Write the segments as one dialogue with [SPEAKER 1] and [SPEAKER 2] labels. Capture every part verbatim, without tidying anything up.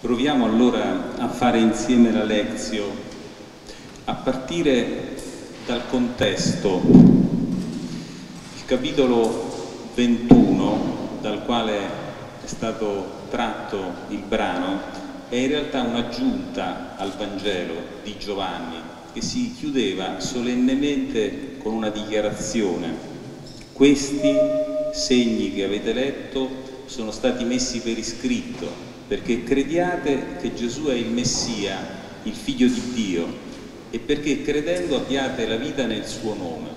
[SPEAKER 1] Proviamo allora a fare insieme la Lectio, a partire dal contesto. Il capitolo ventuno, dal quale è stato tratto il brano, è in realtà un'aggiunta al Vangelo di Giovanni, che si chiudeva solennemente con una dichiarazione: questi segni che avete letto sono stati messi per iscritto, perché crediate che Gesù è il Messia, il Figlio di Dio, e perché credendo abbiate la vita nel suo nome.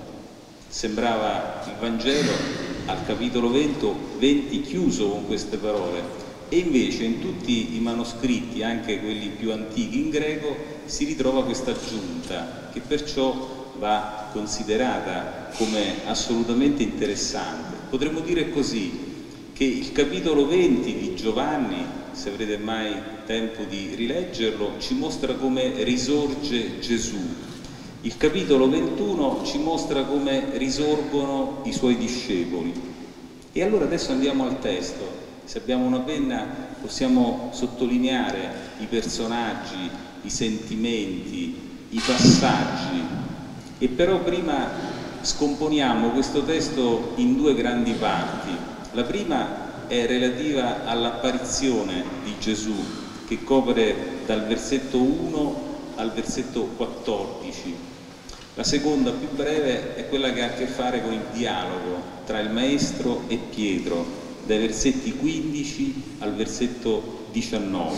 [SPEAKER 1] Sembrava il Vangelo al capitolo venti chiuso con queste parole, e invece in tutti i manoscritti, anche quelli più antichi in greco, si ritrova questa aggiunta, che perciò va considerata come assolutamente interessante. Potremmo dire così, che il capitolo venti di Giovanni, se avrete mai tempo di rileggerlo, ci mostra come risorge Gesù. Il capitolo ventuno ci mostra come risorgono i suoi discepoli. E allora adesso andiamo al testo. Se abbiamo una penna possiamo sottolineare i personaggi, i sentimenti, i passaggi. E però prima scomponiamo questo testo in due grandi parti. La prima è relativa all'apparizione di Gesù, che copre dal versetto uno al versetto quattordici. La seconda, più breve, è quella che ha a che fare con il dialogo tra il Maestro e Pietro, dai versetti quindici al versetto diciannove.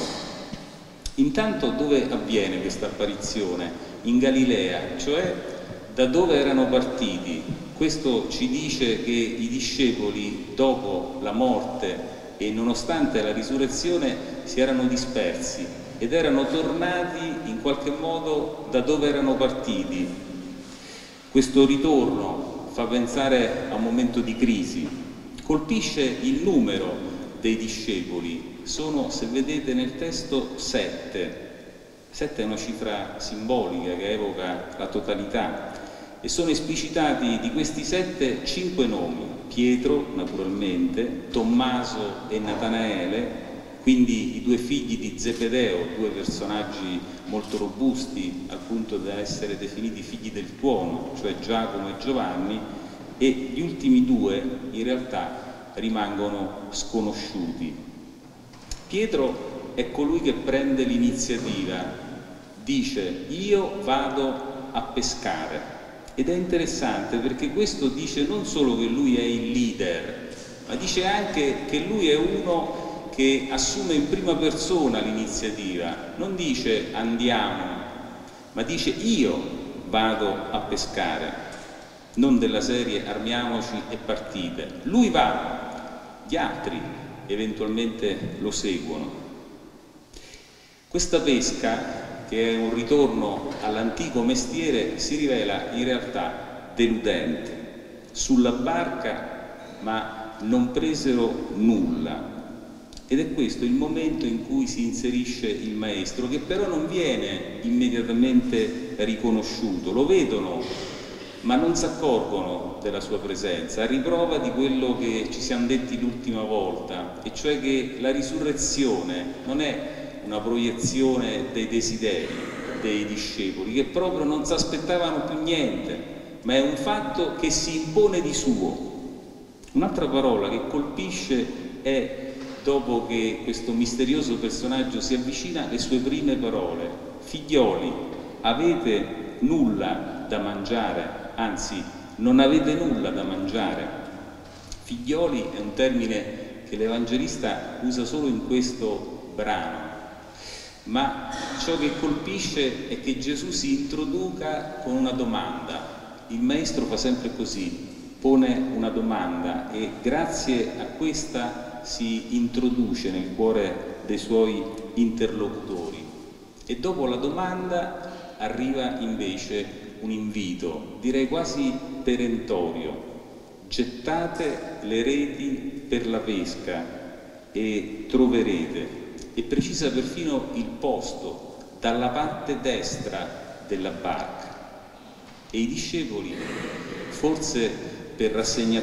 [SPEAKER 1] Intanto dove avviene questa apparizione? In Galilea, cioè da dove erano partiti. Questo ci dice che i discepoli, dopo la morte e nonostante la risurrezione, si erano dispersi ed erano tornati in qualche modo da dove erano partiti. Questo ritorno fa pensare a un momento di crisi, colpisce il numero dei discepoli. Sono, se vedete nel testo, sette. Sette è una cifra simbolica che evoca la totalità. E sono esplicitati di questi sette cinque nomi: Pietro, naturalmente, Tommaso e Natanaele, quindi i due figli di Zebedeo, due personaggi molto robusti al punto da essere definiti figli del tuono, cioè Giacomo e Giovanni, e gli ultimi due in realtà rimangono sconosciuti. Pietro è colui che prende l'iniziativa, dice: io vado a pescare. Ed è interessante perché questo dice non solo che lui è il leader, ma dice anche che lui è uno che assume in prima persona l'iniziativa. Non dice andiamo, ma dice io vado a pescare. Non della serie armiamoci e partite. Lui va, gli altri eventualmente lo seguono. Questa pesca, che è un ritorno all'antico mestiere, si rivela in realtà deludente. Sulla barca, ma non presero nulla. Ed è questo il momento in cui si inserisce il Maestro, che però non viene immediatamente riconosciuto. Lo vedono, ma non si accorgono della sua presenza, a riprova di quello che ci siamo detti l'ultima volta, e cioè che la risurrezione non è una proiezione dei desideri dei discepoli, che proprio non si aspettavano più niente, ma è un fatto che si impone di suo. Un'altra parola che colpisce è, dopo che questo misterioso personaggio si avvicina, le sue prime parole: figlioli, avete nulla da mangiare, anzi non avete nulla da mangiare. Figlioli è un termine che l'Evangelista usa solo in questo brano. Ma ciò che colpisce è che Gesù si introduca con una domanda. Il Maestro fa sempre così, pone una domanda e grazie a questa si introduce nel cuore dei suoi interlocutori. E dopo la domanda arriva invece un invito, direi quasi perentorio: gettate le reti per la pesca e troverete. E precisa perfino il posto, dalla parte destra della barca. E i discepoli, forse per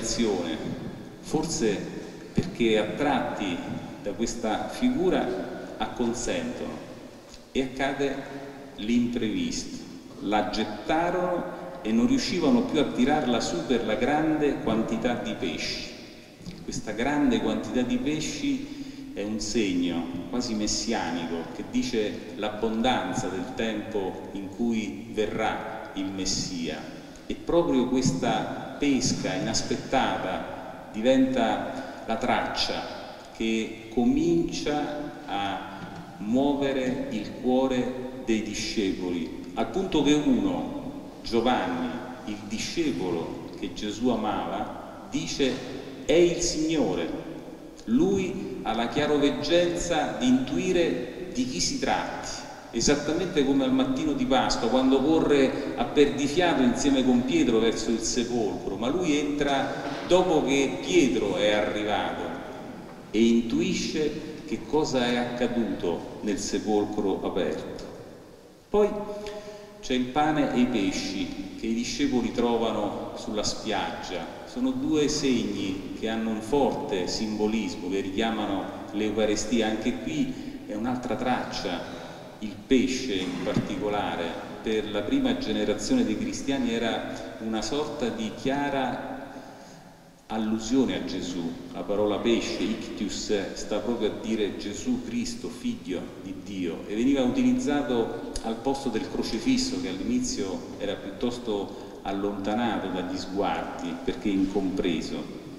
[SPEAKER 1] rassegnazione, forse perché attratti da questa figura, acconsentono e accade l'imprevisto. La gettarono e non riuscivano più a tirarla su per la grande quantità di pesci. Questa grande quantità di pesci è un segno quasi messianico che dice l'abbondanza del tempo in cui verrà il Messia. E proprio questa pesca inaspettata diventa la traccia che comincia a muovere il cuore dei discepoli, al punto che uno, Giovanni, il discepolo che Gesù amava, dice: è il Signore. Lui ha la chiaroveggenza di intuire di chi si tratti, esattamente come al mattino di Pasqua, quando corre a perdifiato insieme con Pietro verso il sepolcro, ma lui entra dopo che Pietro è arrivato e intuisce che cosa è accaduto nel sepolcro aperto. Poi c'è il pane e i pesci che i discepoli trovano sulla spiaggia. Sono due segni che hanno un forte simbolismo, che richiamano l'Eucarestia. Anche qui è un'altra traccia. Il pesce in particolare per la prima generazione dei cristiani era una sorta di chiara allusione a Gesù. La parola pesce, ictius, sta proprio a dire Gesù Cristo, figlio di Dio, e veniva utilizzato al posto del crocifisso, che all'inizio era piuttosto allontanato dagli sguardi perché incompreso.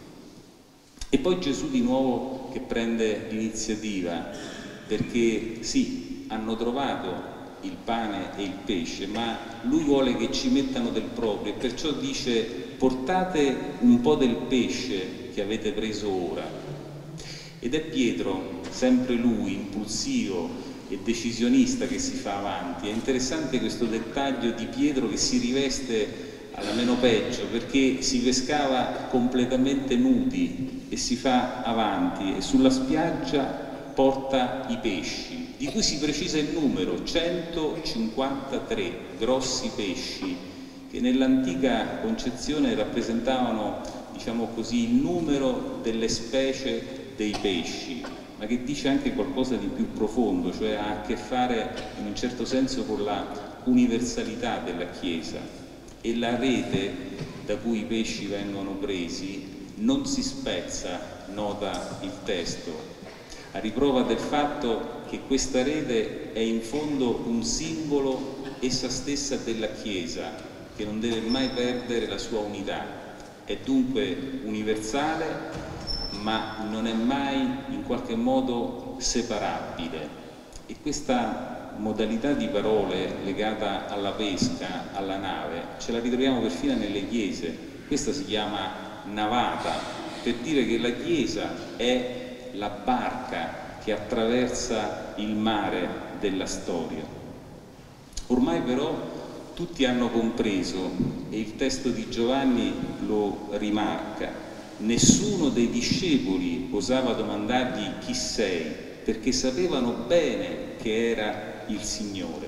[SPEAKER 1] E poi Gesù di nuovo che prende l'iniziativa, perché sì, hanno trovato il pane e il pesce, ma lui vuole che ci mettano del proprio, e perciò dice: portate un po' del pesce che avete preso ora. Ed è Pietro, sempre lui, impulsivo e decisionista, che si fa avanti. È interessante questo dettaglio di Pietro che si riveste alla meno peggio, perché si pescava completamente nudi e si fa avanti e sulla spiaggia porta i pesci, di cui si precisa il numero: centocinquantatré grossi pesci, che nell'antica concezione rappresentavano, diciamo così, il numero delle specie dei pesci, ma che dice anche qualcosa di più profondo, cioè ha a che fare in un certo senso con la universalità della Chiesa. E la rete da cui i pesci vengono presi non si spezza, nota il testo, a riprova del fatto che questa rete è in fondo un simbolo essa stessa della Chiesa, che non deve mai perdere la sua unità. È dunque universale, ma non è mai in qualche modo separabile. E questa modalità di parole legata alla pesca, alla nave, ce la ritroviamo perfino nelle chiese. Questa si chiama navata, per dire che la Chiesa è la barca che attraversa il mare della storia. Ormai però tutti hanno compreso, e il testo di Giovanni lo rimarca: nessuno dei discepoli osava domandargli chi sei, perché sapevano bene che era il Signore.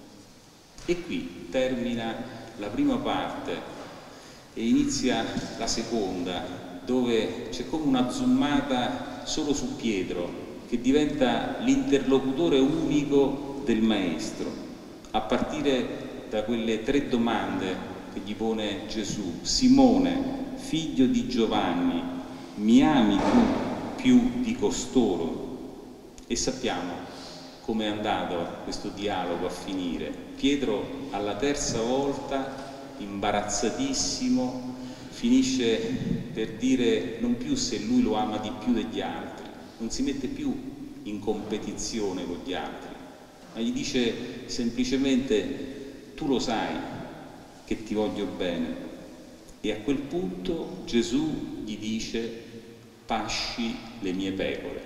[SPEAKER 1] E qui termina la prima parte e inizia la seconda, dove c'è come una zoomata solo su Pietro, che diventa l'interlocutore unico del Maestro, a partire da quelle tre domande che gli pone Gesù: Simone, figlio di Giovanni, mi ami tu più di costoro? E sappiamo come è andato questo dialogo a finire. Pietro alla terza volta, imbarazzatissimo, finisce per dire non più se lui lo ama di più degli altri, non si mette più in competizione con gli altri, ma gli dice semplicemente: tu lo sai che ti voglio bene. E a quel punto Gesù gli dice: pasci le mie pecore.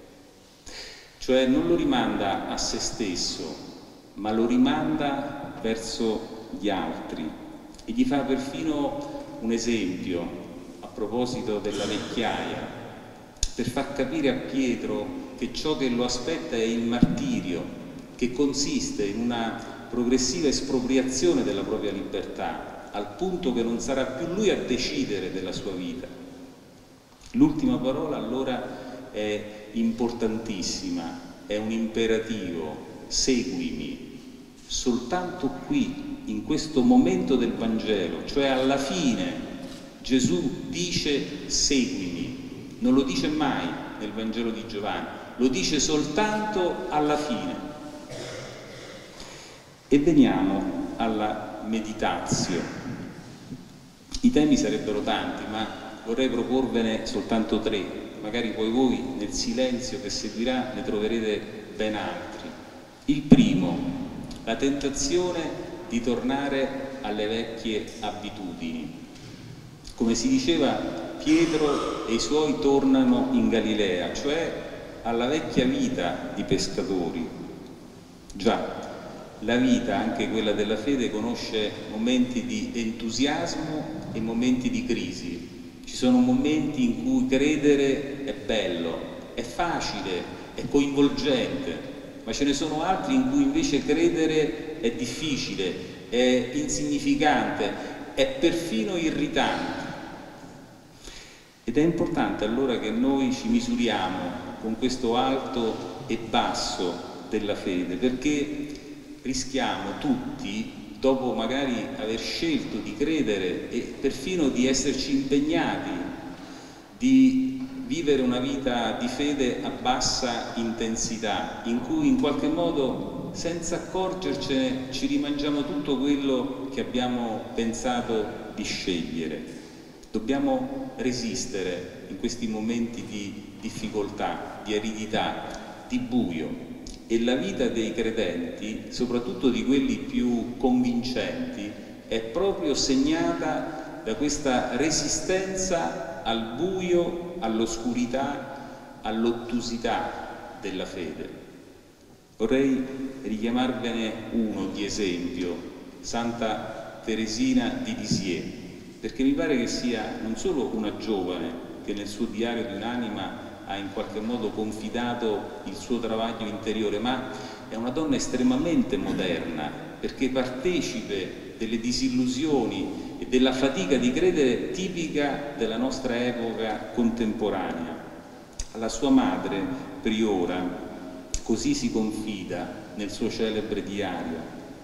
[SPEAKER 1] Cioè non lo rimanda a se stesso, ma lo rimanda verso gli altri, e gli fa perfino un esempio a proposito della vecchiaia, per far capire a Pietro che ciò che lo aspetta è il martirio, che consiste in una progressiva espropriazione della propria libertà, al punto che non sarà più lui a decidere della sua vita. L'ultima parola allora è importantissima: è un imperativo, seguimi. Soltanto qui, in questo momento del Vangelo, cioè alla fine, Gesù dice seguimi. Non lo dice mai nel Vangelo di Giovanni, lo dice soltanto alla fine. E veniamo alla meditazione. I temi sarebbero tanti, ma vorrei proporvene soltanto tre. Magari poi voi nel silenzio che seguirà ne troverete ben altri. Il primo, la tentazione di tornare alle vecchie abitudini. Come si diceva, Pietro e i suoi tornano in Galilea, cioè alla vecchia vita di pescatori. Già, la vita, anche quella della fede, conosce momenti di entusiasmo e momenti di crisi. Ci sono momenti in cui credere è bello, è facile, è coinvolgente, ma ce ne sono altri in cui invece credere è difficile, è insignificante, è perfino irritante. Ed è importante allora che noi ci misuriamo con questo alto e basso della fede, perché rischiamo tutti, dopo magari aver scelto di credere e perfino di esserci impegnati, di vivere una vita di fede a bassa intensità, in cui in qualche modo, senza accorgercene, ci rimangiamo tutto quello che abbiamo pensato di scegliere. Dobbiamo resistere in questi momenti di difficoltà, di aridità, di buio. E la vita dei credenti, soprattutto di quelli più convincenti, è proprio segnata da questa resistenza al buio, all'oscurità, all'ottusità della fede. Vorrei richiamarvene uno di esempio, Santa Teresina di Lisieux, perché mi pare che sia non solo una giovane che nel suo diario di un'anima ha in qualche modo confidato il suo travaglio interiore, ma è una donna estremamente moderna, perché partecipe delle disillusioni e della fatica di credere tipica della nostra epoca contemporanea. Alla sua madre, priora, così si confida nel suo celebre diario: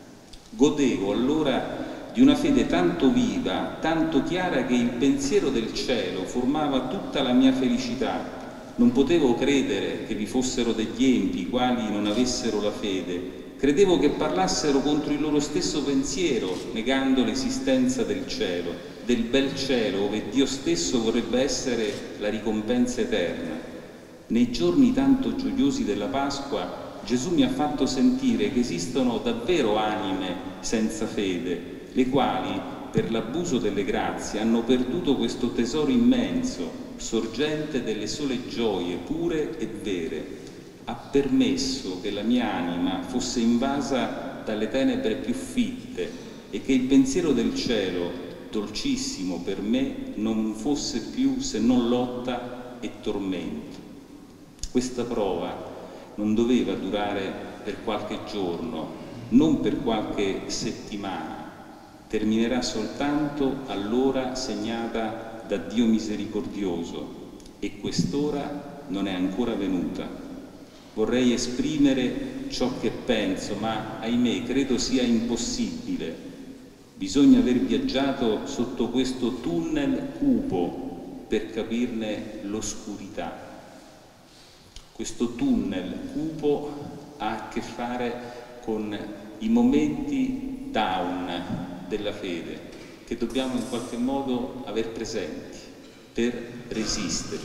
[SPEAKER 1] godevo allora di una fede tanto viva, tanto chiara, che il pensiero del cielo formava tutta la mia felicità. Non potevo credere che vi fossero degli empi quali non avessero la fede. Credevo che parlassero contro il loro stesso pensiero, negando l'esistenza del cielo, del bel cielo, dove Dio stesso vorrebbe essere la ricompensa eterna. Nei giorni tanto gioiosi della Pasqua, Gesù mi ha fatto sentire che esistono davvero anime senza fede, le quali, per l'abuso delle grazie, hanno perduto questo tesoro immenso, sorgente delle sole gioie pure e vere. Ha permesso che la mia anima fosse invasa dalle tenebre più fitte e che il pensiero del cielo, dolcissimo per me, non fosse più se non lotta e tormento. Questa prova non doveva durare per qualche giorno, non per qualche settimana. Terminerà soltanto all'ora segnata da Dio misericordioso, e quest'ora non è ancora venuta. Vorrei esprimere ciò che penso, ma ahimè credo sia impossibile. Bisogna aver viaggiato sotto questo tunnel cupo per capirne l'oscurità. Questo tunnel cupo ha a che fare con i momenti down della fede, che dobbiamo in qualche modo aver presenti per resistere.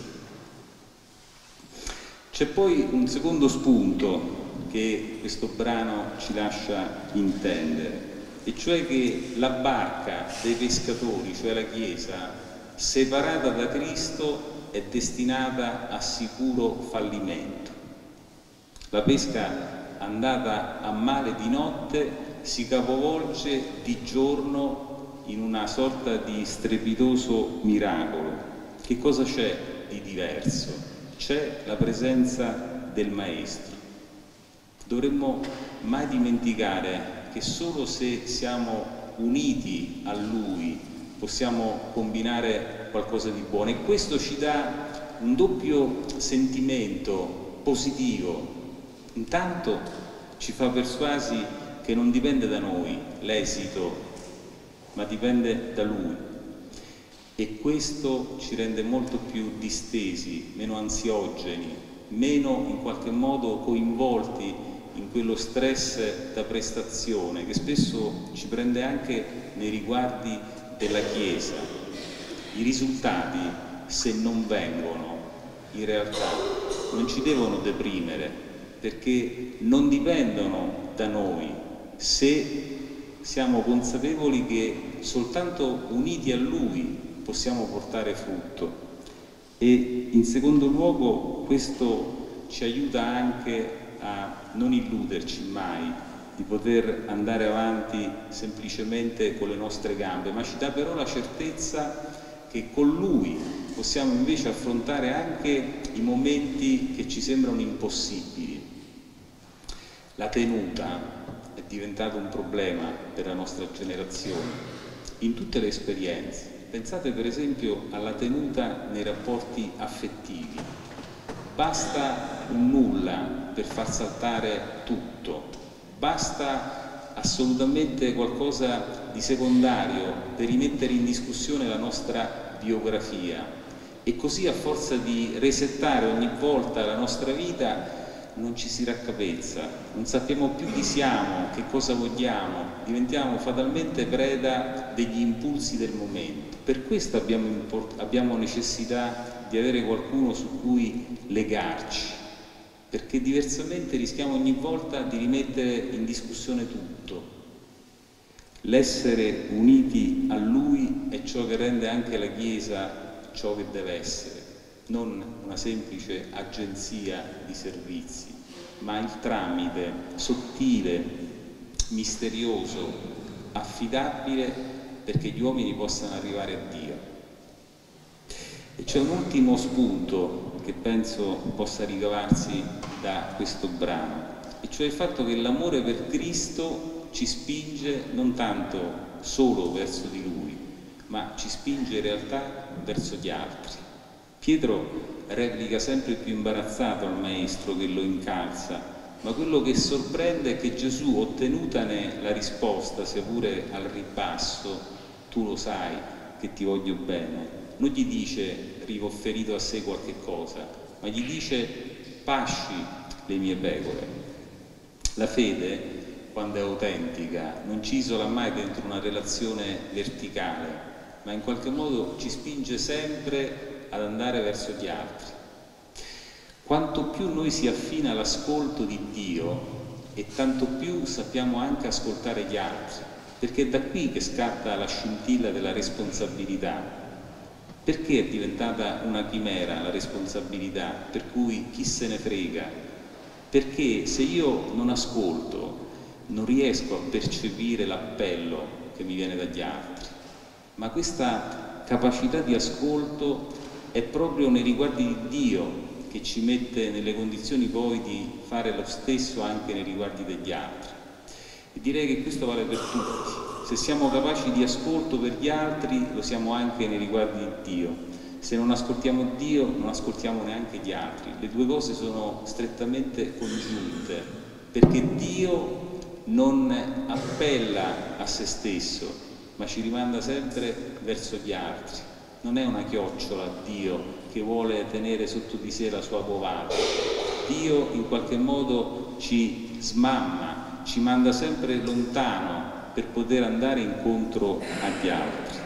[SPEAKER 1] C'è poi un secondo spunto che questo brano ci lascia intendere, e cioè che la barca dei pescatori, cioè la Chiesa, separata da Cristo, è destinata a sicuro fallimento. La pesca andata a male di notte si capovolge di giorno in una sorta di strepitoso miracolo. Che cosa c'è di diverso? C'è la presenza del Maestro. Dovremmo mai dimenticare che solo se siamo uniti a Lui possiamo combinare qualcosa di buono, e questo ci dà un doppio sentimento positivo. Intanto ci fa persuasi che non dipende da noi l'esito, ma dipende da Lui. E questo ci rende molto più distesi, meno ansiogeni, meno in qualche modo coinvolti in quello stress da prestazione che spesso ci prende anche nei riguardi della Chiesa. I risultati, se non vengono, in realtà non ci devono deprimere, perché non dipendono da noi, se siamo consapevoli che soltanto uniti a Lui possiamo portare frutto. E in secondo luogo questo ci aiuta anche a non illuderci mai di poter andare avanti semplicemente con le nostre gambe, ma ci dà però la certezza che con Lui possiamo invece affrontare anche i momenti che ci sembrano impossibili. La tenuta è diventato un problema per la nostra generazione in tutte le esperienze. Pensate per esempio alla tenuta nei rapporti affettivi. Basta un nulla per far saltare tutto, basta assolutamente qualcosa di secondario per rimettere in discussione la nostra biografia, e così a forza di resettare ogni volta la nostra vita non ci si raccapezza, non sappiamo più chi siamo, che cosa vogliamo, diventiamo fatalmente preda degli impulsi del momento. Per questo abbiamo, abbiamo necessità di avere qualcuno su cui legarci, perché diversamente rischiamo ogni volta di rimettere in discussione tutto. L'essere uniti a Lui è ciò che rende anche la Chiesa ciò che deve essere, non una semplice agenzia di servizi, ma il tramite sottile, misterioso, affidabile perché gli uomini possano arrivare a Dio. E c'è un ultimo spunto che penso possa ricavarsi da questo brano, e cioè il fatto che l'amore per Cristo ci spinge non tanto solo verso di Lui, ma ci spinge in realtà verso gli altri. Pietro replica sempre più imbarazzato al maestro che lo incalza, ma quello che sorprende è che Gesù, ottenutane la risposta, sia pure al ribasso, tu lo sai che ti voglio bene, non gli dice rivofferito a sé qualche cosa, ma gli dice pasci le mie pecore. La fede, quando è autentica, non ci isola mai dentro una relazione verticale, ma in qualche modo ci spinge sempre ad andare verso gli altri. Quanto più noi si affina l'ascolto di Dio, e tanto più sappiamo anche ascoltare gli altri, perché è da qui che scatta la scintilla della responsabilità. Perché è diventata una chimera la responsabilità, per cui chi se ne frega? Perché se io non ascolto, non riesco a percepire l'appello che mi viene dagli altri, ma questa capacità di ascolto è proprio nei riguardi di Dio che ci mette nelle condizioni poi di fare lo stesso anche nei riguardi degli altri. E direi che questo vale per tutti. Se siamo capaci di ascolto per gli altri, lo siamo anche nei riguardi di Dio. Se non ascoltiamo Dio, non ascoltiamo neanche gli altri. Le due cose sono strettamente congiunte, perché Dio non appella a se stesso, ma ci rimanda sempre verso gli altri. Non è una chiocciola Dio che vuole tenere sotto di sé la sua bovata. Dio in qualche modo ci smamma, ci manda sempre lontano per poter andare incontro agli altri.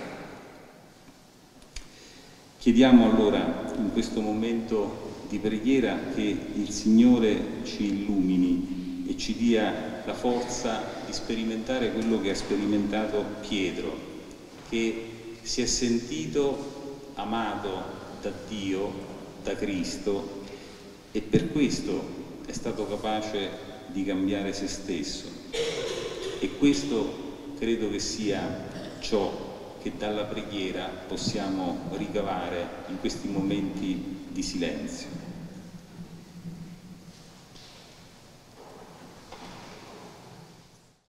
[SPEAKER 1] Chiediamo allora in questo momento di preghiera che il Signore ci illumini e ci dia la forza di sperimentare quello che ha sperimentato Pietro, che si è sentito amato da Dio, da Cristo, e per questo è stato capace di cambiare se stesso. E questo credo che sia ciò che dalla preghiera possiamo ricavare in questi momenti di silenzio.